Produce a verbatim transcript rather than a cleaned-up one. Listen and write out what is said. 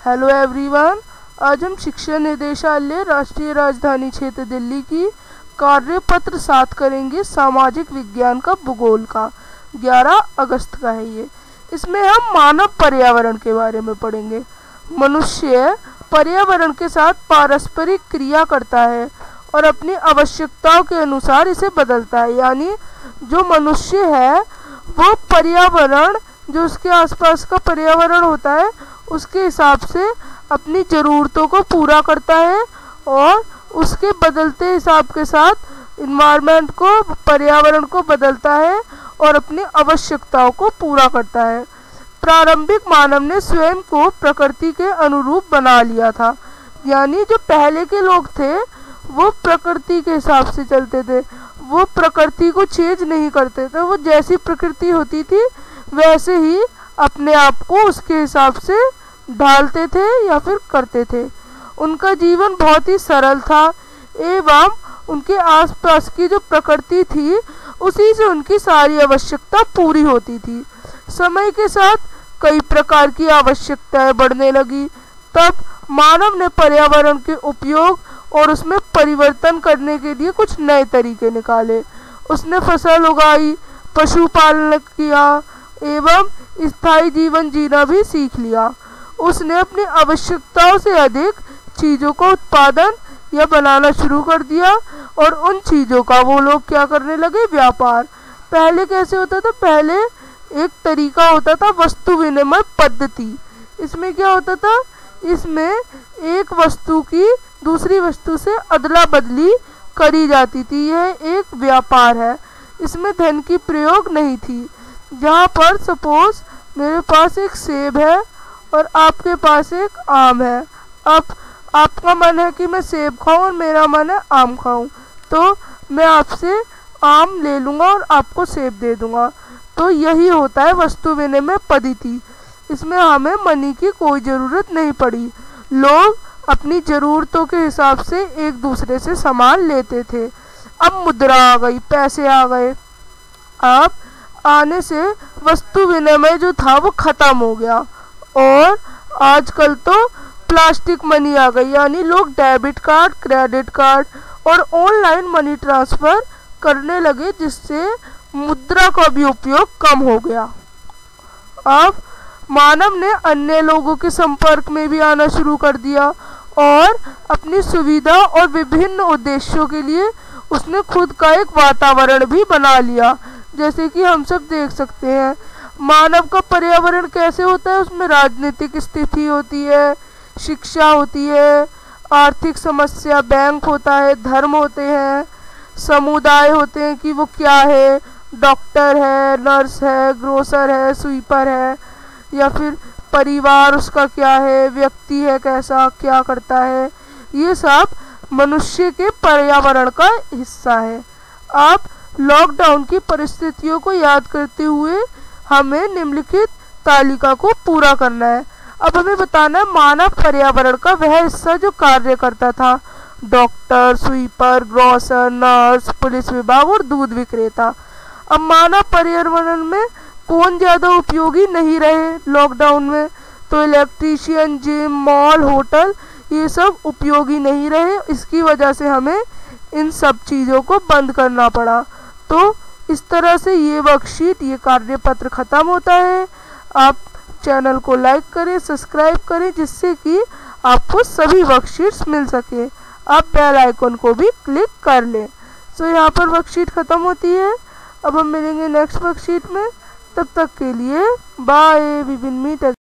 Hello everyone, आज हम शिक्षा निदेशालय राष्ट्रीय राजधानी क्षेत्र दिल्ली की कार्यपत्र सात करेंगे। सामाजिक विज्ञान का भूगोल का ग्यारह अगस्त का है ये। इसमें हम मानव पर्यावरण के बारे में पढ़ेंगे। मनुष्य पर्यावरण के साथ पारस्परिक क्रिया करता है और अपनी आवश्यकताओं के अनुसार इसे बदलता है। यानी जो मनुष्य है वो पर्यावरण, जो उसके आसपास का पर्यावरण होता है, उसके हिसाब से अपनी ज़रूरतों को पूरा करता है और उसके बदलते हिसाब के साथ इन्वायरमेंट को, पर्यावरण को बदलता है और अपनी आवश्यकताओं को पूरा करता है। प्रारंभिक मानव ने स्वयं को प्रकृति के अनुरूप बना लिया था। यानी जो पहले के लोग थे वो प्रकृति के हिसाब से चलते थे, वो प्रकृति को चेंज नहीं करते थे। वो जैसी प्रकृति होती थी वैसे ही अपने आप को उसके हिसाब से ढालते थे या फिर करते थे। उनका जीवन बहुत ही सरल था एवं उनके आसपास की जो प्रकृति थी उसी से उनकी सारी आवश्यकता पूरी होती थी। समय के साथ कई प्रकार की आवश्यकताएं बढ़ने लगी। तब मानव ने पर्यावरण के उपयोग और उसमें परिवर्तन करने के लिए कुछ नए तरीके निकाले। उसने फसल उगाई, पशुपालन किया एवं स्थायी जीवन जीना भी सीख लिया। उसने अपनी आवश्यकताओं से अधिक चीज़ों का उत्पादन या बनाना शुरू कर दिया और उन चीज़ों का वो लोग क्या करने लगे, व्यापार। पहले कैसे होता था, पहले एक तरीका होता था वस्तु विनिमय पद्धति। इसमें क्या होता था, इसमें एक वस्तु की दूसरी वस्तु से अदला बदली करी जाती थी। यह एक व्यापार है, इसमें धन की प्रयोग नहीं थी। जहाँ पर सपोज मेरे पास एक सेब है और आपके पास एक आम है। अब आपका मन है कि मैं सेब खाऊं और मेरा मन है आम खाऊं, तो मैं आपसे आम ले लूँगा और आपको सेब दे दूँगा। तो यही होता है वस्तु विनिमय पद्धति। इसमें हमें मनी की कोई ज़रूरत नहीं पड़ी। लोग अपनी ज़रूरतों के हिसाब से एक दूसरे से सामान लेते थे। अब मुद्रा आ गई, पैसे आ गए। अब आने से वस्तु विनिमय जो था वो ख़त्म हो गया और आजकल तो प्लास्टिक मनी आ गई। यानी लोग डेबिट कार्ड, क्रेडिट कार्ड और ऑनलाइन मनी ट्रांसफ़र करने लगे, जिससे मुद्रा का भी उपयोग कम हो गया। अब मानव ने अन्य लोगों के संपर्क में भी आना शुरू कर दिया और अपनी सुविधा और विभिन्न उद्देश्यों के लिए उसने खुद का एक वातावरण भी बना लिया। जैसे कि हम सब देख सकते हैं मानव का पर्यावरण कैसे होता है। उसमें राजनीतिक स्थिति होती है, शिक्षा होती है, आर्थिक समस्या, बैंक होता है, धर्म होते हैं, समुदाय होते हैं कि वो क्या है, डॉक्टर है, नर्स है, ग्रोसर है, स्वीपर है, या फिर परिवार उसका क्या है, व्यक्ति है कैसा, क्या करता है। ये सब मनुष्य के पर्यावरण का हिस्सा है। आप लॉकडाउन की परिस्थितियों को याद करते हुए हमें निम्नलिखित तालिका को पूरा करना है। अब हमें बताना है मानव पर्यावरण का वह हिस्सा जो कार्य करता था। Doctor, sweeper, grocer, nurse, police विभाग और दूध विक्रेता। अब मानव पर्यावरण में कौन ज़्यादा उपयोगी नहीं रहे लॉकडाउन में, तो इलेक्ट्रीशियन, जिम, मॉल, होटल, ये सब उपयोगी नहीं रहे। इसकी वजह से हमें इन सब चीज़ों को बंद करना पड़ा। तो इस तरह से ये वर्कशीट, ये कार्यपत्र ख़त्म होता है। आप चैनल को लाइक करें, सब्सक्राइब करें, जिससे कि आपको सभी वर्कशीट्स मिल सके। आप बेल आइकन को भी क्लिक कर लें। सो यहाँ पर वर्कशीट ख़त्म होती है। अब हम मिलेंगे नेक्स्ट वर्कशीट में। तब तक के लिए बाय, वी विल मीट।